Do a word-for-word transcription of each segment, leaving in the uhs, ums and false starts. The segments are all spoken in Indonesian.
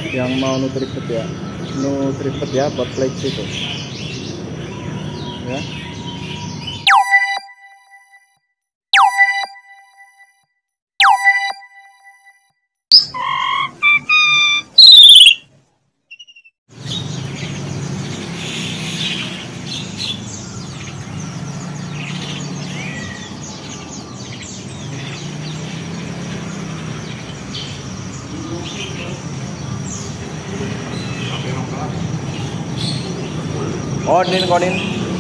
Yang mau nutripet ya, nutripet ya buat flex itu ya. Konin konin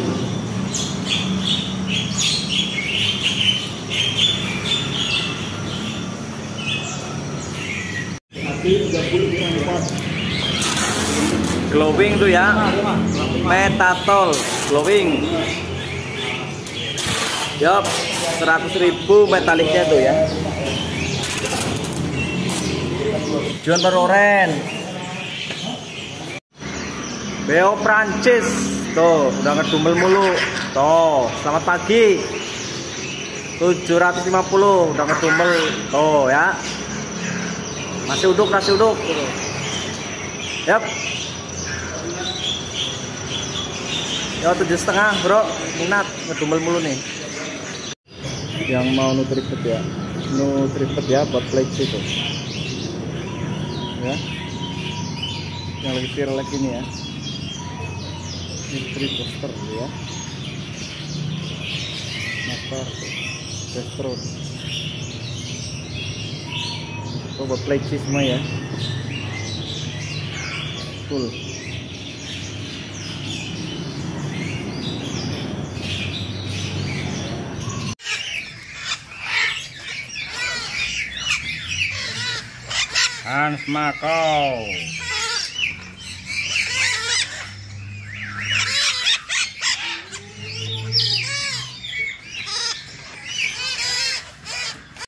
glowing tuh ya, metatol glowing. Yup, seratus ribu metaliknya tuh ya. John Peroren Beo Prancis tuh udah ngedumel mulu tuh. Selamat pagi, tujuh ratus lima puluh udah ngedumel tuh ya. Masih uduk, masih uduk tuh. Yap. Ya tujuh setengah bro, minat ngedumel mulu nih. Yang mau nutripet ya, nutripet ya buat flex itu ya, yang lagi viral lagi ini ya, Nutri Booster ya, motor Destro itu buat flex semua ya, full. Hans Makau.